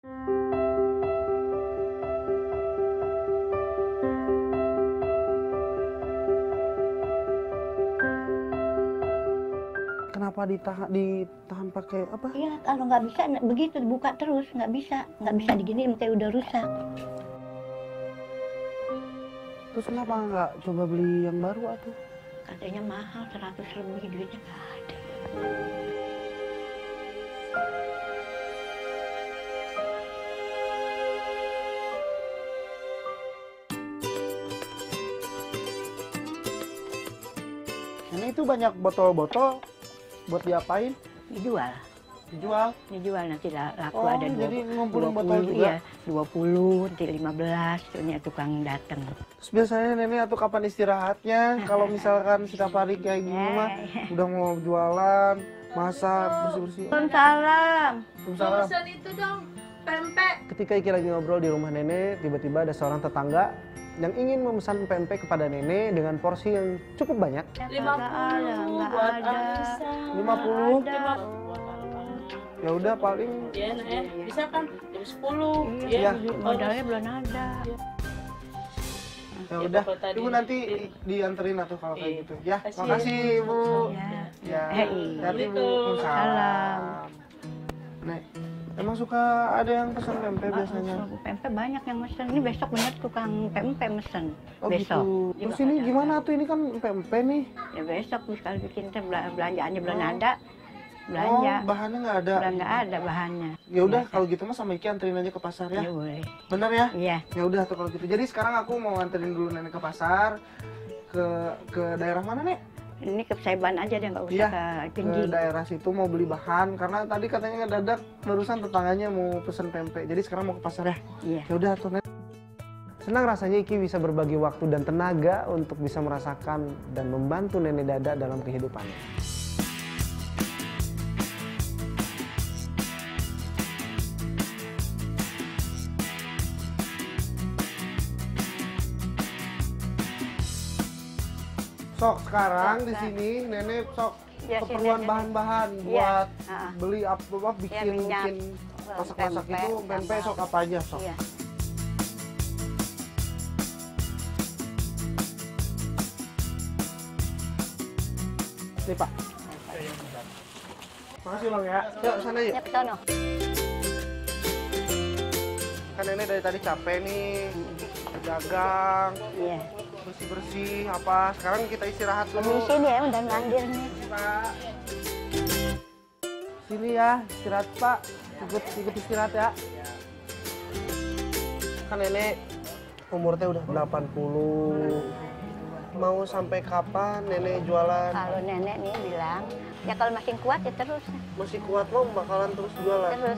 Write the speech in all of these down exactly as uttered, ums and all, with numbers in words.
Kenapa ditahan, ditahan pakai apa? Iya, kalau nggak bisa begitu dibuka terus, nggak bisa, nggak bisa diginiin kayak udah rusak. Terus kenapa nggak coba beli yang baru atuh? Katanya mahal, seratus lebih, duitnya nggak ada. Ini tuh banyak botol-botol buat diapain? Dijual, Dijual? dijual nanti laku Oh, ada jadi dua, ngumpulin dua botol puluh, juga? iya, dua puluh, nanti lima belas, tuhnya tukang datang. Terus biasanya nenek atau kapan istirahatnya? Kalau misalkan setiap hari kayak gini mah udah mau jualan, masak, bersih-bersih. Waalaikumsalam. Waalaikumsalam. Pesan itu dong, pempek. Ketika Iki lagi ngobrol di rumah nenek, tiba-tiba ada seorang tetangga yang ingin memesan pempek kepada nenek dengan porsi yang cukup banyak. lima puluh buat Anissa. lima puluh? lima Ya udah paling Ya, nah, ya. Bisa kan? Jam sepuluh. Iya. Modalnya belum ada. ya udah. tadi. Ibu nanti dianterin atau kalau kayak Iya. gitu. Ya, Kasih. makasih Ibu. Ya. Ya, Eh, iya. hati Bu. Assalamualaikum. Salam. Nek, emang suka ada yang pesan pempek biasanya? Ah, pempek banyak yang mesen. Ini besok bener tukang pempek mesen. Oh besok. gitu. Terus ini gimana tuh? Ini kan pempek nih. Ya besok sekali bikin teh bela- belanjaannya belum ada. Belanja. Oh, bahannya nggak ada. Udah nggak ada bahannya. Ya udah kalau gitu mah sama Iki anterin aja ke pasar ya. Ya boleh. Bener ya? Iya. Ya udah tuh kalau gitu. Jadi sekarang aku mau anterin dulu nenek ke pasar. Ke ke daerah mana, Nek? Ini ke Saiban aja deh, nggak usah Iya, ke Ke Pinji. daerah situ mau beli bahan karena tadi katanya ngedadak barusan tetangganya mau pesen pempek. Jadi sekarang mau ke pasar ya. Iya. Ya udah tuh, Nek. Senang rasanya Iki bisa berbagi waktu dan tenaga untuk bisa merasakan dan membantu nenek Dada dalam kehidupannya. Sok sekarang di sini nenek sok Ya, keperluan sini, bahan-bahan Iya. buat Ah. beli apa, apa bikin minyak, bikin masak-masak pempek, itu pempek sambal. sok apa aja sok. Iya. Nih Pak. Makasih Bang ya. Yuk sana yuk. Ya ke sono. Kan nenek dari tadi capek nih, dagang, Iya. bersih-bersih apa. Sekarang kita istirahat Di dulu. sini ya udah mandir nih. Pak. Sini ya, istirahat Pak. Ikut ikut istirahat ya. Kan nenek umurnya udah delapan puluh. Mau sampai kapan nenek jualan? Kalau nenek nih bilang, ya kalau makin kuat ya terus. Masih kuat lo bakalan terus jualan. Terus.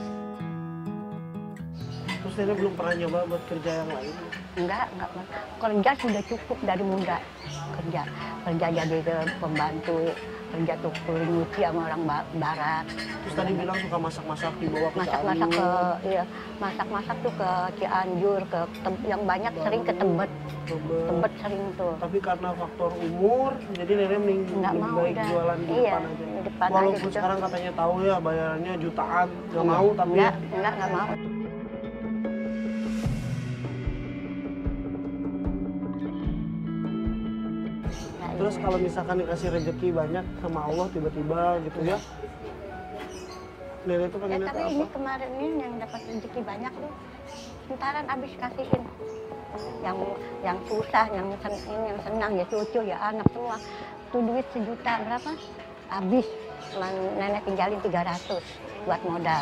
Terus nenek belum pernah nyoba buat kerja yang lain. Enggak, enggak. Kerja sudah cukup dari muda. Kerja. Kerja jadi ke pembantu. Kerja tuh nyuci sama orang ba- barat. Terus tadi bilang suka masak-masak dibawa ke Masak-masak ke, Cianjur. iya. Masak-masak tuh ke Cianjur, ke Tem- yang banyak sering ke Tebet. Tebet. Tebet sering tuh. Tapi karena faktor umur, jadi nenek mending Nggak lebih mau baik udah. jualan di Iya, depan aja. di depan aja Walaupun gitu. sekarang katanya tahu ya bayarannya jutaan, nggak mau tapi Enggak, enggak, enggak mau. terus kalau misalkan dikasih rezeki banyak sama Allah tiba-tiba gitu ya. Nenek tuh Ya, pengennya tapi tuh ini apa? kemarin ini yang dapat rezeki banyak tuh, sentaran abis kasihin. Yang yang susah, yang sen, ini yang senang ya cucu ya anak semua. Tuh duit sejuta berapa? Habis. Cuman nenek tinggalin tiga ratus buat modal.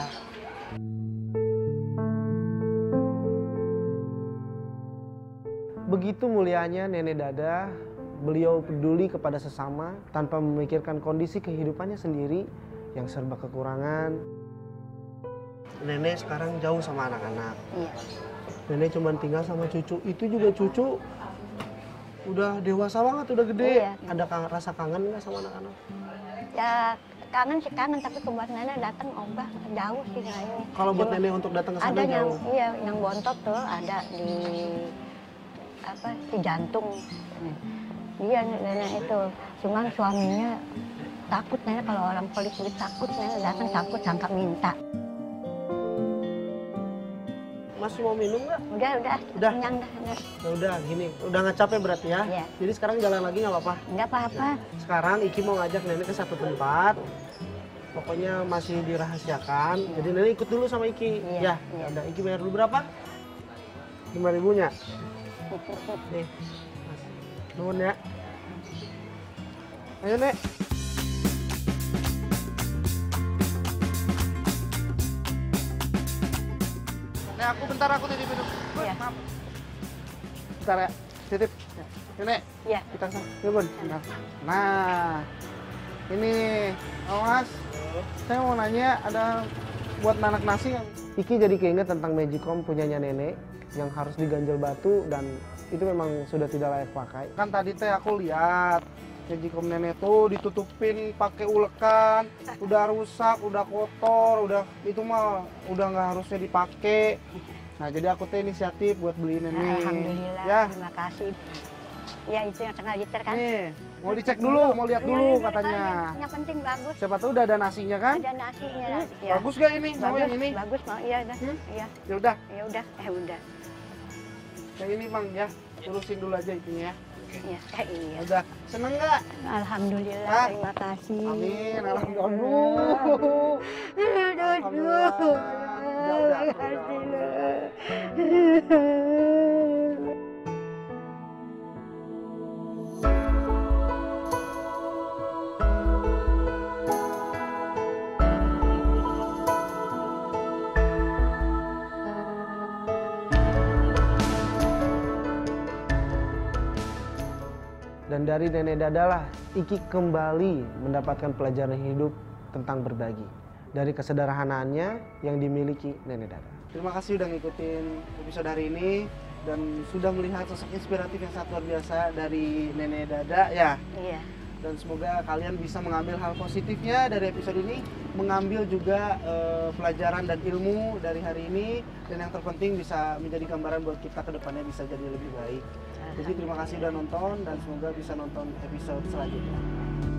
Begitu mulianya Nenek Dada, beliau peduli kepada sesama tanpa memikirkan kondisi kehidupannya sendiri yang serba kekurangan. Nenek sekarang jauh sama anak-anak. Iya. Nenek cuma tinggal sama cucu. Itu juga cucu udah dewasa banget, udah gede. Iya. Ada kangen, rasa kangen nggak sama anak-anak? Ya kangen sih kangen, tapi ke buat nenek datang obah jauh sih nggak ini. Kalau buat Cuma nenek untuk datang ke sana ada yang jauh. iya yang bontot tuh ada di apa di jantung. Iya nenek itu. Cuman suaminya takut nenek kalau orang pelit-pelit takut nenek datang takut sangka minta. masih mau minum nggak? Udah, udah. Udah? Kenyang dah. Udah. Ya udah, gini. Udah nggak capek berarti ya? Iya. Jadi sekarang jalan lagi nggak apa-apa? Nggak apa-apa. Sekarang Iki mau ngajak nenek ke satu tempat. Pokoknya masih dirahasiakan. Jadi nenek ikut dulu sama Iki. Iya, Ya, iya. udah. Iki bayar dulu berapa? Lima ribunya. Nih, nuhun ya. Ayo nek. Nek, aku bentar aku titip minum. Iya. Maaf. Bentar ya, titip. Nenek, Iya. kita sana. Ya bun. Nah, nah, ini, oh mas, saya mau nanya ada buat nanak nasi yang Iki jadi keinget tentang Magicom punyanya nenek yang harus diganjel batu dan itu memang sudah tidak layak pakai. Kan tadi teh aku lihat Magicom nenek tuh ditutupin pakai ulekan, udah rusak, udah kotor, udah itu mah udah nggak harusnya dipakai. Nah jadi aku teh inisiatif buat beli nenek. Alhamdulillah. Ya. Terima kasih. Ya itu yang setengah liter kan. Nih, mau dicek dulu, mau lihat Iya, dulu iya, katanya. kan, yang penting bagus. Siapa tahu udah ada nasinya kan? Ada nasinya. Hmm, Ya. Bagus gak ini? Mau Bagus, yang ini? bagus mau iya dah. Hmm? Iya. Ya udah, Ya udah, eh udah. yang ini Bang ya. Urusin dulu aja itunya ya. Iya, eh iya. Ya udah, seneng nggak? Alhamdulillah, Ah. terima kasih. Amin, alhamdulillah. Alhamdulillah. Udah, udah, udah. Dan dari nenek Dada lah, Iki kembali mendapatkan pelajaran hidup tentang berbagi. Dari kesederhanaannya yang dimiliki nenek Dada. Terima kasih udah ngikutin episode hari ini dan sudah melihat sosok inspiratif yang sangat luar biasa dari nenek Dada ya. Iya. Dan semoga kalian bisa mengambil hal positifnya dari episode ini, mengambil juga eh, pelajaran dan ilmu dari hari ini, dan yang terpenting bisa menjadi gambaran buat kita ke depannya bisa jadi lebih baik. Jadi terima kasih udah nonton dan semoga bisa nonton episode selanjutnya.